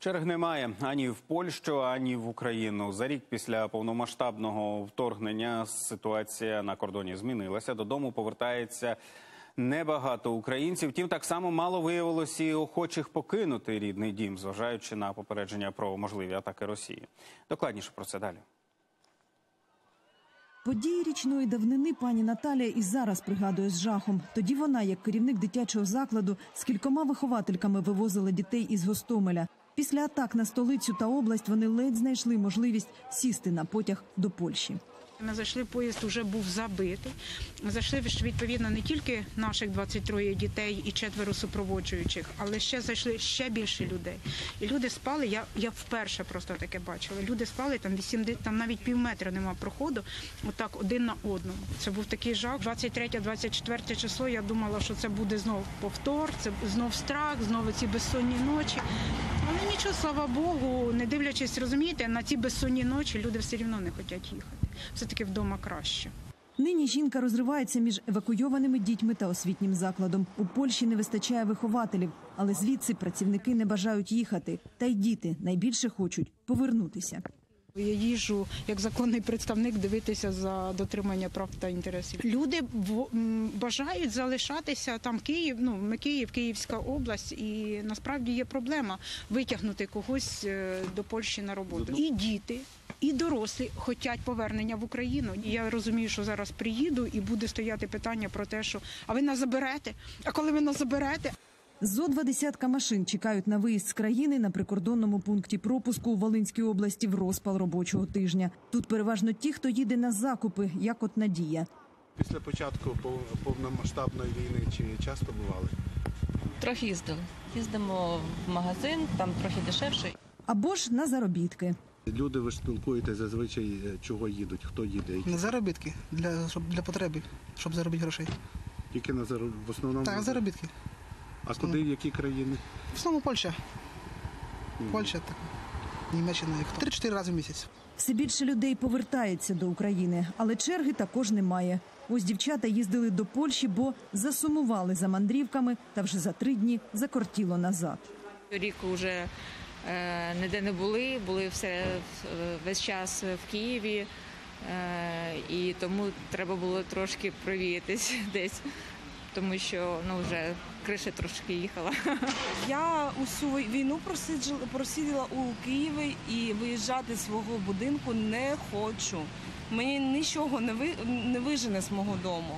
Черг немає ані в Польщу, ані в Україну. За рік після повномасштабного вторгнення ситуація на кордоні змінилася. Додому повертається небагато українців. Втім, так само мало виявилось і охочих покинути рідний дім, зважаючи на попередження про можливі атаки Росії. Докладніше про це далі. Події річної давнини пані Наталія і зараз пригадує з жахом. Тоді вона, як керівник дитячого закладу, з кількома виховательками вивозила дітей із Гостомеля. Після атак на столицю та область вони ледь знайшли можливість сісти на потяг до Польщі. Ми зайшли, поїзд вже був забитий. Ми зайшли, відповідно, не тільки наших 23 дітей і 4 супроводжуючих, але ще зайшли ще більше людей. І люди спали, я вперше просто таке бачила. Люди спали, там навіть півметра нема проходу, отак один на одному. Це був такий жах. 23-24 число, я думала, що це буде знов повтор, це знов страх, знову ці безсонні ночі. Але нічого, слава Богу, не дивлячись, розумієте, на ці безсонні ночі люди все одно не хочуть їхати. Все-таки вдома краще. Нині жінка розривається між евакуйованими дітьми та освітнім закладом. У Польщі не вистачає вихователів, але звідси працівники не бажають їхати. Та й діти найбільше хочуть повернутися. Я їжджу як законний представник дивитися за дотримання прав та інтересів. Люди бажають залишатися там Київ, Київська область, і насправді є проблема витягнути когось до Польщі на роботу. І діти, і дорослі хочуть повернення в Україну. Я розумію, що зараз приїду і буде стояти питання про те, що а ви нас заберете? А коли ви нас заберете? Зо 20 машин чекають на виїзд з країни на прикордонному пункті пропуску у Волинській області в розпал робочого тижня. Тут переважно ті, хто їде на закупи, як от Надія. Після початку повномасштабної війни чи часто бували? Трохи їздили. Їздимо в магазин, там трохи дешевше. Або ж на заробітки. Люди, ви ж спілкуєтесь зазвичай, чого їдуть, хто їде? На заробітки, для потреби, щоб заробити грошей. Тільки в основному? Так, заробітки. А куди, в які країни? В основному Польща. Польща, так, Німеччина, 3-4 рази в місяць. Все більше людей повертається до України, але черги також немає. Ось дівчата їздили до Польщі, бо засумували за мандрівками, та вже за 3 дні закортіло назад. Рік вже ніде не були весь час в Києві, і тому треба було трошки провіятись десь, тому що вже криша трошки їхала. Я усю війну просиділа у Києві і виїжджати з свого будинку не хочу. Мені нічого не вижене з мого дому.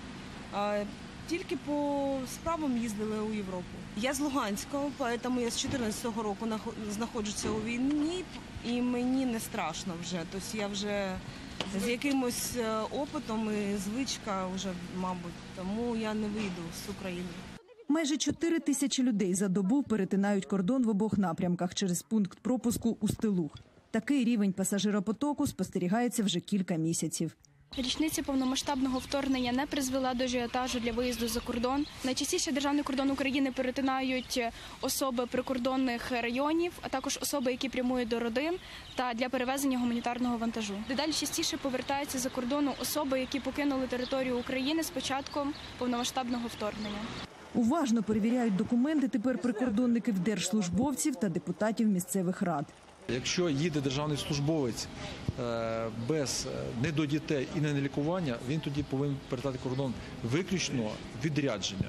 Тільки по справам їздили у Європу. Я з Луганського, тому я з 14-го року знаходжуся у війні, і мені не страшно вже. Тобто я вже з якимось опитом і звичка вже, мабуть, тому я не вийду з України. Майже 4 тисячі людей за добу перетинають кордон в обох напрямках через пункт пропуску Устилуг. Такий рівень пасажиропотоку спостерігається вже кілька місяців. Річниця повномасштабного вторгнення не призвела до ажіотажу для виїзду за кордон. Найчастіше державний кордон України перетинають особи прикордонних районів, а також особи, які прямують до родин та для перевезення гуманітарного вантажу. Дедалі частіше повертаються за кордону особи, які покинули територію України з початком повномасштабного вторгнення. Уважно перевіряють документи тепер прикордонників, держслужбовців та депутатів місцевих рад. Якщо їде державний службовець не до дітей і не на лікування, він тоді повинен перетати кордон виключно відрядження.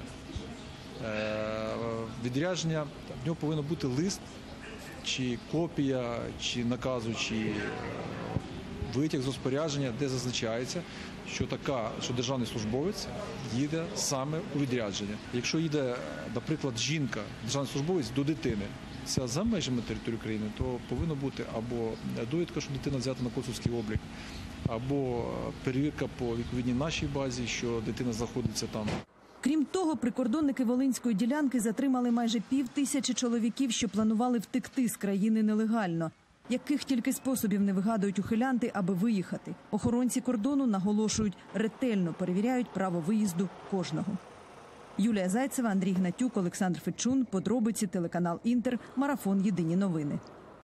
Відрядження, в нього повинен бути лист, чи копія, чи наказу, чи витяг з розпорядження, де зазначається, що державний службовець їде саме у відрядження. Якщо їде, наприклад, жінка, державний службовець до дитини, це за межами території України, то повинно бути або довідка, що дитина взята на консульський облік, або перевірка по відповідній нашій базі, що дитина знаходиться там. Крім того, прикордонники Волинської ділянки затримали майже 5000 чоловіків, що планували втекти з країни нелегально. Яких тільки способів не вигадують ухилянти, аби виїхати. Охоронці кордону наголошують, ретельно перевіряють право виїзду кожного. Юлія Зайцева, Андрій Гнатюк, Олександр Фечун. Подробиці, телеканал Інтер. Марафон. Єдині новини.